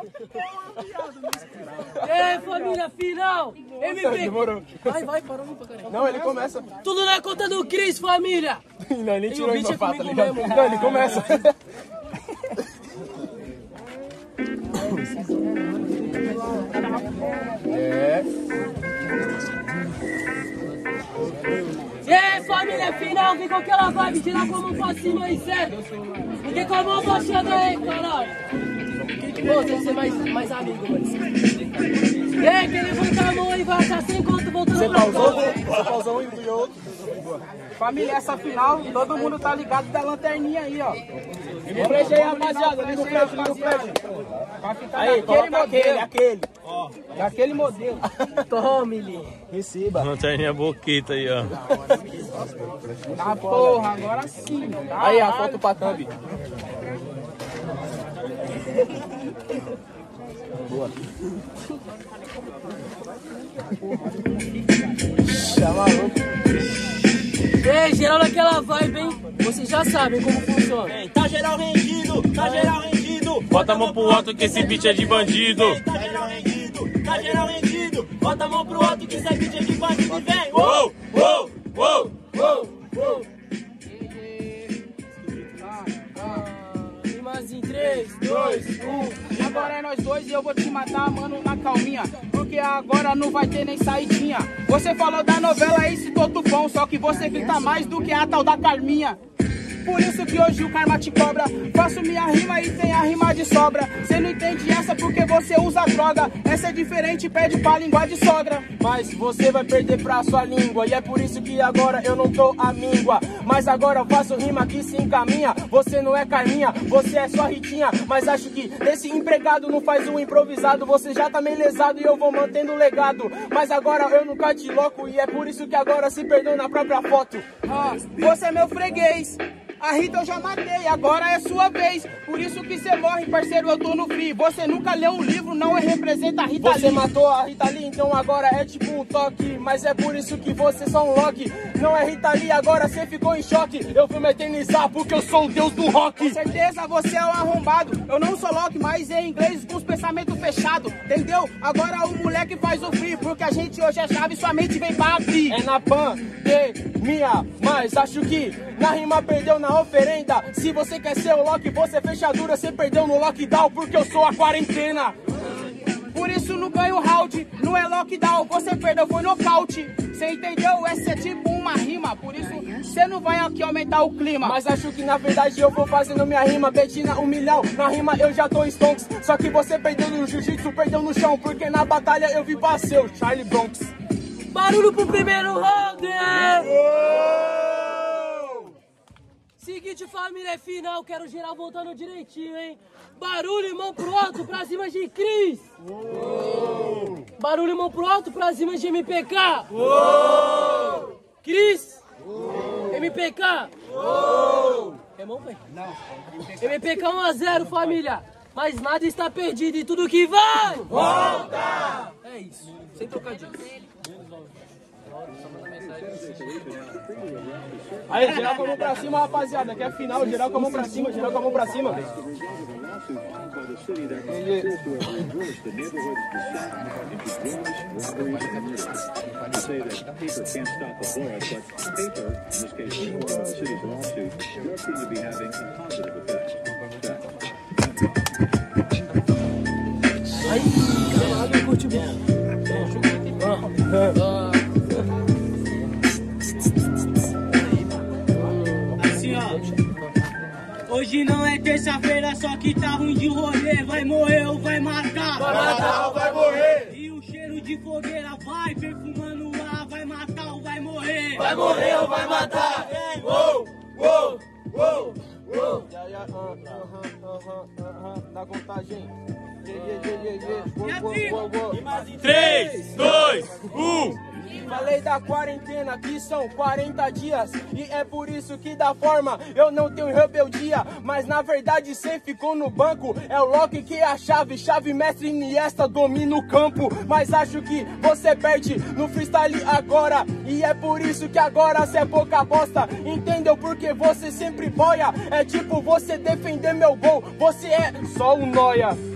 Ei, família, final! MP! Demorou. Vai, parou pra caramba. Não, ele começa. Tudo na conta do Cris, família! Não, nem tirou o beat ainda, tá comigo ligado? mesmo. Não, ele começa. E aí, família, final, vem com aquela vibe, tirar com a mão pra cima aí, certo? Fiquem com a mão baixada aí, caralho. Pô, tem que ser mais amigo, mano. E aí, quem levanta a mão aí vai achar 100 conto voltando Você pra pausou? cá. Você pausou um e o outro? Família, essa final, todo mundo tá ligado da lanterninha aí, ó. Liga o flash aí, rapaziada. Liga o flash, liga o flash. Vai ficar Aí, daquele coloca modelo. aquele. Ó, daquele modelo. Tome-lhe. Receba. Lanterninha boquita aí, ó. Ah, porra, agora sim. Tá? Aí, a foto pra thumb. Boa. Tá maluco? Ei, geral naquela vibe, hein? Vocês já sabem como funciona. Tá geral rendido, tá geral rendido. Bota a mão pro alto que esse beat é de bandido. Tá geral rendido, tá geral rendido. Bota a mão pro alto que esse beat é de bandido e vem. Uou, uou, uou, uou, uou. Rimas em 3, 2, 1. E agora é nós dois e eu vou te matar, mano, na calminha. Porque agora não vai ter nem saidinha. Você falou da novela aí, citou Tufão. Só que você grita mais do que a tal da Carminha. Por isso que hoje o karma te cobra. Faço minha rima e tem a rima de sobra. Cê não entende essa porque você usa droga. Essa é diferente, pede pra língua de sogra. Mas você vai perder pra sua língua. E é por isso que agora eu não tô a míngua. Mas agora eu faço rima que se encaminha. Você não é Carminha, você é só Ritinha. Mas acho que esse empregado não faz um improvisado. Você já tá meio lesado e eu vou mantendo o legado. Mas agora eu nunca te louco. E é por isso que agora se perdeu na própria foto. Você é meu freguês. A Rita eu já matei, agora é sua vez. Por isso que você morre, parceiro, eu tô no free. Você nunca leu um livro, não representa a Rita Você Lee. matou a Rita Lee, então agora é tipo um toque. Mas é por isso que você só um Loki. Não é Rita Lee, agora você ficou em choque. Eu vou me eternizar porque eu sou o deus do rock. Com certeza você é um arrombado. Eu não sou Loki, mas em inglês com os pensamentos fechados. Entendeu? Agora o moleque faz o free. Porque a gente hoje é chave, sua mente vem pra abrir. É na pandemia, mas acho que na rima perdeu na oferenda. Se você quer ser o Loki, você é fechadura. Você perdeu no lockdown porque eu sou a quarentena. Por isso não ganho round, não é lockdown. Você perdeu, foi nocaute. Você entendeu? Essa é tipo uma rima. Por isso você não vai aqui aumentar o clima. Mas acho que na verdade eu vou fazendo minha rima. Betina, 1 milhão, na rima eu já tô stonks. Só que você perdeu no jiu-jitsu, perdeu no chão. Porque na batalha eu vi passeio, Charlie Bronx. Barulho pro primeiro round! Seguinte, família, é final. Quero geral voltando direitinho, hein? Barulho, mão pro alto, pra cima de Cris. Barulho, mão pro alto, pra cima de MPK. Cris. MPK. É mão, pai? Não. MPK 1-0, família. Mas nada está perdido e tudo que vai... Volta! É isso. Sem trocadilho. Aí, geral com a mão pra cima, rapaziada. Que é final, geral com a mão pra cima, geral com a mão pra cima. Aí, camarada, curte bem. Assim, ó. Hoje não é terça-feira, só que tá ruim de rolê. Vai morrer ou vai matar? Vai matar ou vai morrer? E o cheiro de fogueira vai perfumando o ar. Vai matar ou vai morrer? Vai morrer ou vai matar? Uou, uou, uou, uou. Na contagem. 3, 2, 1. Falei da quarentena, que são 40 dias. E é por isso que da forma eu não tenho rebeldia. Mas na verdade cê ficou no banco. É o Loki que é a chave. Chave mestre Iniesta domina o campo. Mas acho que você perde no freestyle agora. E é por isso que agora cê é pouca bosta. Entendeu? Porque você sempre boia. É tipo você defender meu gol. Você é só um noia.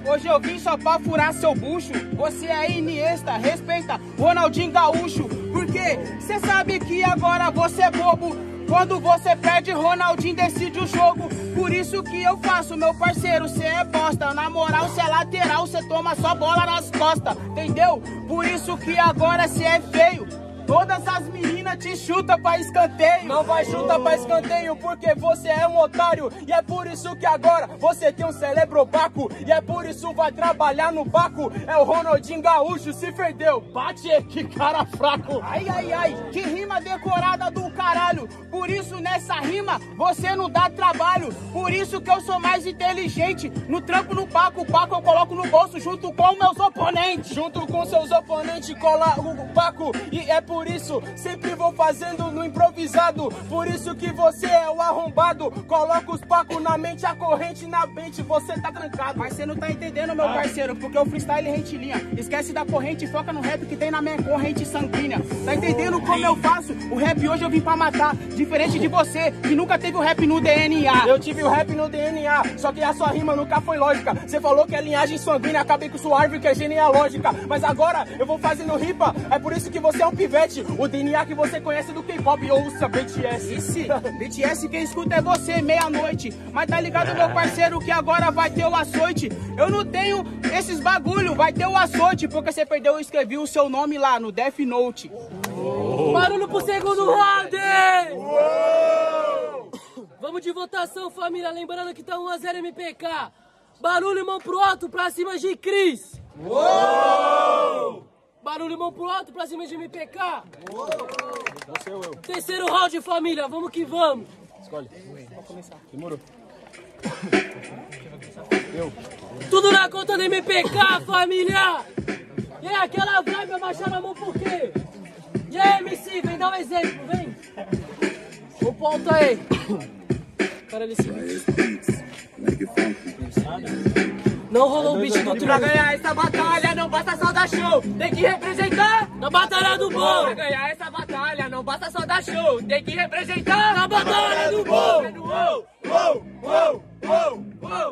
Hoje eu vim só pra furar seu bucho. Você é Iniesta, respeita Ronaldinho Gaúcho. Porque cê sabe que agora você é bobo. Quando você perde, Ronaldinho decide o jogo. Por isso que eu faço, meu parceiro, cê é bosta. Na moral, cê é lateral, cê toma só bola nas costas, entendeu? Por isso que agora cê é feio. Todas as meninas te chutam pra escanteio. Não vai chutar pra escanteio porque você é um otário. E é por isso que agora você tem um cérebro opaco. E é por isso vai trabalhar no Baco. É o Ronaldinho Gaúcho, se perdeu. Bate, que cara fraco. Ai, ai, ai, que rima decorada do caralho. Por isso nessa rima você não dá trabalho. Por isso que eu sou mais inteligente. No trampo no Paco, o Paco eu coloco no bolso junto com meus oponentes. Junto com seus oponentes cola o Paco. E é por isso sempre vou fazendo no improvisado. Por isso que você é o arrombado. Coloca os Pacos na mente, a corrente na mente, você tá trancado. Mas você não tá entendendo, meu parceiro, porque o freestyle é rentilhinha. Esquece da corrente e foca no rap que tem na minha corrente sanguínea. Tá entendendo como eu faço? O rap hoje eu vim pra matar. Diferente de você, que nunca teve o rap no DNA. Eu tive o rap no DNA, só que a sua rima nunca foi lógica. Você falou que é linhagem sanguínea, acabei com sua árvore que é genealógica. Mas agora eu vou fazendo ripa, é por isso que você é um pivete. O DNA que você conhece do K-pop, ouça BTS. BTS quem escuta é você, meia-noite. Mas tá ligado, meu parceiro, que agora vai ter o açoite. Eu não tenho esses bagulho, vai ter o açoite. Porque você perdeu, eu escrevi o seu nome lá no Death Note. Barulho pro segundo round! Vamos de votação, família. Lembrando que tá 1 a 0 MPK. Barulho, mão pro alto, pra cima de Cris. Barulho, mão pro alto, pra cima de MPK. Terceiro round, família. Vamos que vamos. Escolhe. Vamos começar. Demorou. Tudo na conta do MPK, família. E aí, aquela vibe, abaixaram a mão por quê? E aí, MC, vem dar um exemplo, vem. O ponto aí. Cara, ele se... Não rolou o beat do Pra ganhar essa batalha não basta só dar show, tem que representar na batalha do bom. Pra ganhar essa batalha não basta só dar show, tem que representar Na batalha do bom. Uou, uou, uou, uou, uou.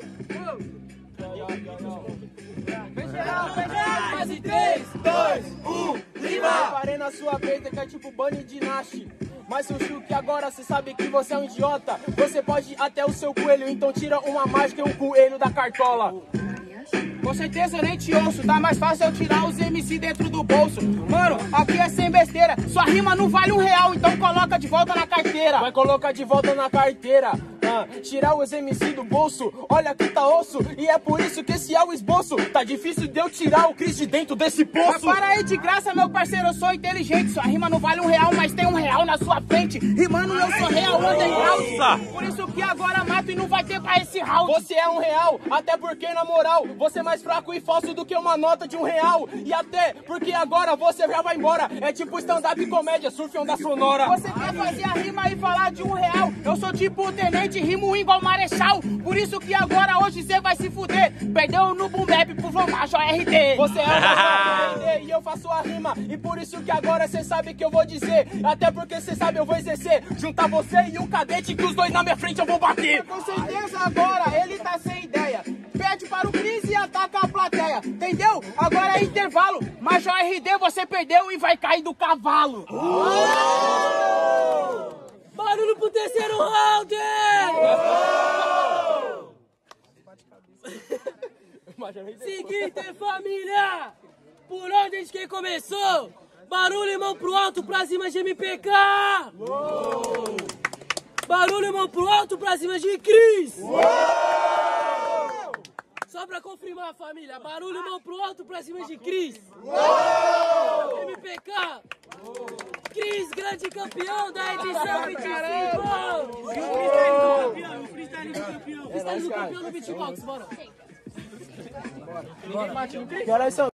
Quase 3, 2, 1, rima! Parei na sua vez, que é tipo Bunny de Nash. Mas o que agora cê sabe que você é um idiota. Você pode ir até o seu coelho, então tira uma mágica e um coelho da cartola. Com certeza eu nem te ouço, tá mais fácil eu tirar os MC dentro do bolso. Mano, aqui é sem besteira, sua rima não vale R$1, então coloca de volta na carteira. Vai colocar de volta na carteira. Tirar os MC do bolso, olha que tá osso. E é por isso que esse é o esboço. Tá difícil de eu tirar o Cris de dentro desse poço. Mas para aí de graça, meu parceiro, eu sou inteligente. Sua rima não vale R$1, mas tem R$1 na sua frente. Rimando eu sou real underground. Por isso que agora mato e não vai ter pra esse round. Você é R$1, até porque na moral você é mais fraco e falso do que uma nota de R$1. E até porque agora você já vai embora. É tipo stand-up e comédia, surf onda sonora. Você quer fazer a rima e falar de R$1? Eu sou tipo o tenente, rimo igual marechal. Por isso que agora hoje você vai se fuder. Perdeu no boom bap pro Flow Macho RD. Você é o Macho RD e eu faço a rima. E por isso que agora você sabe que eu vou dizer. Até porque você sabe eu vou exercer. Juntar você e o cadete que os dois na minha frente eu vou bater. Com certeza agora ele tá sem ideia. Pede para o Cris e ataca a plateia. Entendeu? Agora é intervalo. Macho RD você perdeu e vai cair do cavalo. barulho pro terceiro round! Seguinte, família! Por onde a gente começou? Barulho e mão pro alto pra cima de MPK! Barulho e mão pro alto pra cima de Cris! Só pra confirmar, família, barulho e mão pro alto pra cima de Cris! MPK! Cris, grande campeão da edição 25! O freestyle do campeão. Freestyle do campeão no beatbox, bora! Que horas são?